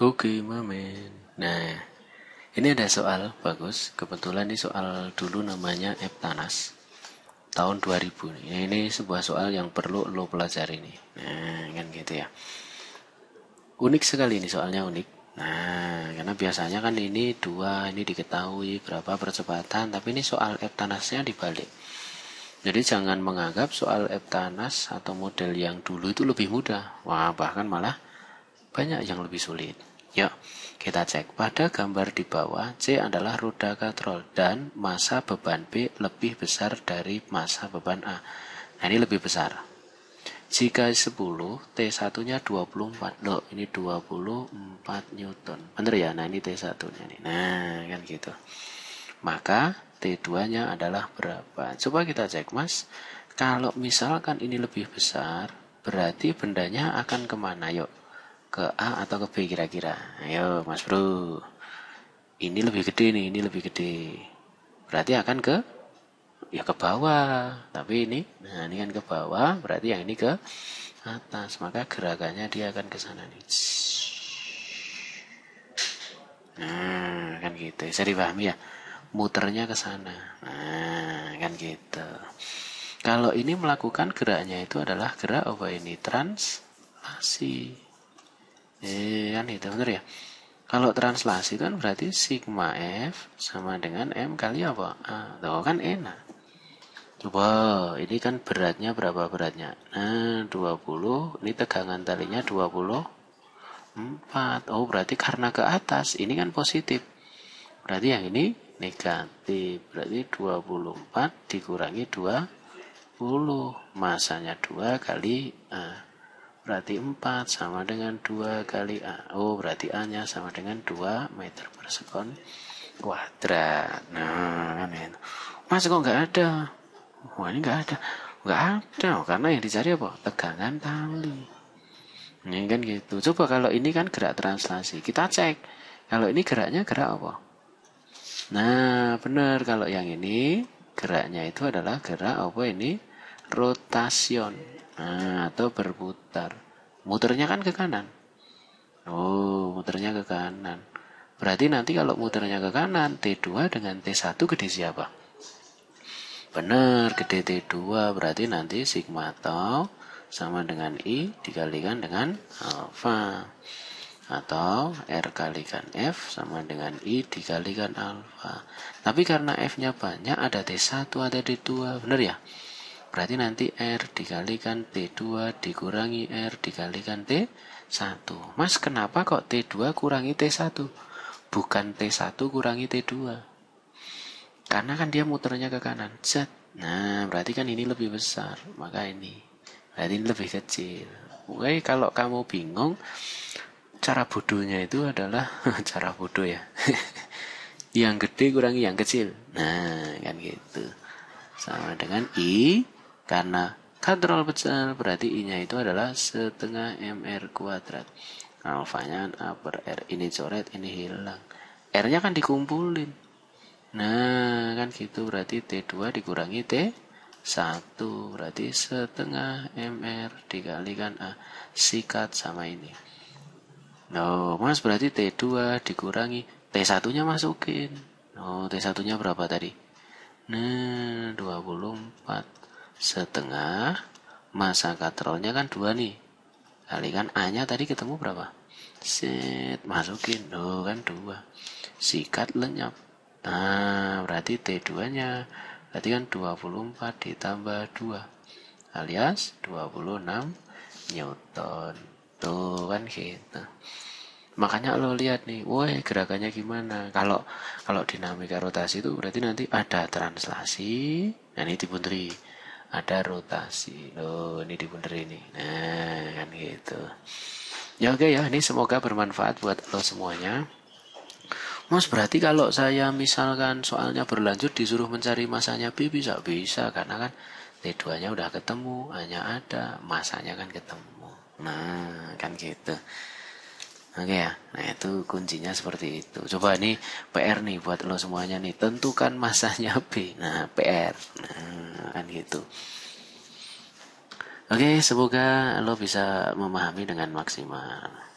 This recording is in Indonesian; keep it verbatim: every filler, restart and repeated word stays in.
Oke, Mamen. Nah, ini ada soal bagus. Kebetulan ini soal dulu namanya Eptanas. Tahun dua ribu. Nah, ini sebuah soal yang perlu lo pelajari nih. Nah, kan gitu ya. Unik sekali ini soalnya unik. Nah, karena biasanya kan ini dua, ini diketahui berapa percepatan. Tapi ini soal Eptanasnya dibalik. Jadi jangan menganggap soal Eptanas atau model yang dulu itu lebih mudah. Wah, bahkan malah banyak yang lebih sulit. Yuk, kita cek. Pada gambar di bawah, C adalah roda katrol dan massa beban B lebih besar dari massa beban A. Nah, ini lebih besar. Jika sepuluh, T satu-nya dua puluh empat. Loh, ini dua puluh empat Newton. Bener ya? Nah, ini T satu-nya nih. Nah, kan gitu. Maka T dua-nya adalah berapa? Coba kita cek, Mas. Kalau misalkan ini lebih besar, berarti bendanya akan kemana? Yuk. Ke A atau ke B kira-kira? Ayo Mas Bro. Ini lebih gede nih, ini lebih gede. Berarti akan ke ya ke bawah. Tapi ini, nah ini kan ke bawah, berarti yang ini ke atas. Maka gerakannya dia akan ke sana nih. Nah, kan gitu. Bisa dipahami ya? Muternya ke sana. Nah, kan gitu. Kalau ini melakukan geraknya itu adalah gerak apa ini? Translasi. Eh, kan itu bener ya. Kalau translasi kan berarti sigma F sama dengan M kali apa? A. Tuh kan enak. Coba, ini kan beratnya berapa beratnya? Nah, dua puluh. Ini tegangan talinya dua puluh empat. Oh, berarti karena ke atas. Ini kan positif. Berarti yang ini negatif. Berarti dua puluh empat dikurangi dua puluh. Masanya dua kali A. Berarti empat sama dengan dua kali A. Oh, berarti A-nya sama dengan dua meter per sekon kuadrat. Nah, kan itu. Mas kok nggak ada? Wah, ini nggak ada. Nggak ada, oh, karena yang dicari apa? Tegangan tali. Ini kan gitu. Coba kalau ini kan gerak translasi. Kita cek. Kalau ini geraknya gerak apa? Nah, benar. Kalau yang ini geraknya itu adalah gerak apa ini? Rotation. Nah, atau berputar. Muternya kan ke kanan. Oh, muternya ke kanan. Berarti nanti kalau muternya ke kanan, T dua dengan T satu gede siapa? Benar, gede T dua. Berarti nanti sigma tau sama dengan I dikalikan dengan alfa. Atau R kalikan F sama dengan I dikalikan alfa. Tapi karena F-nya banyak, ada T satu, ada T dua. Benar ya? Berarti nanti R dikalikan T dua dikurangi R dikalikan T satu. Mas, kenapa kok T dua kurangi T satu? Bukan T satu kurangi T dua. Karena kan dia muternya ke kanan. Zat. Nah, berarti kan ini lebih besar. Maka ini. Berarti ini lebih kecil. Oke, kalau kamu bingung, cara bodohnya itu adalah cara bodoh ya. Yang gede kurangi yang kecil. Nah, kan gitu. Sama dengan I. Karena katrol besar, berarti I-nya itu adalah setengah M R kuadrat. Alfanya A per R. Ini coret, ini hilang. R-nya kan dikumpulin. Nah, kan gitu. Berarti T dua dikurangi T satu. Berarti setengah M R dikalikan A. Sikat sama ini. No, Mas, berarti T dua dikurangi T satu-nya masukin. No, T satu-nya berapa tadi? Nah, dua puluh empat. Setengah massa katrolnya kan dua nih. Kalikan A-nya tadi ketemu berapa? Set, masukin. Oh, kan dua. Sikat lenyap. Nah, berarti T dua-nya berarti kan dua puluh empat ditambah dua alias dua puluh enam Newton. Tuh kan gitu. Makanya lo lihat nih, woi gerakannya gimana? Kalau kalau dinamika rotasi itu berarti nanti ada translasi, nah ini dibunderi, ada rotasi, loh ini dibunderi ini, nah kan gitu. Ya oke ya, ini semoga bermanfaat buat lo semuanya. Mas, berarti kalau saya misalkan soalnya berlanjut disuruh mencari masanya B bisa bisa karena kan T dua-nya udah ketemu, hanya ada masanya kan ketemu. Nah kan gitu. Oke ya, nah itu kuncinya seperti itu. Coba nih P R nih buat lo semuanya nih, tentukan masanya B. Nah P R, nah kan gitu. Oke, semoga lo bisa memahami dengan maksimal.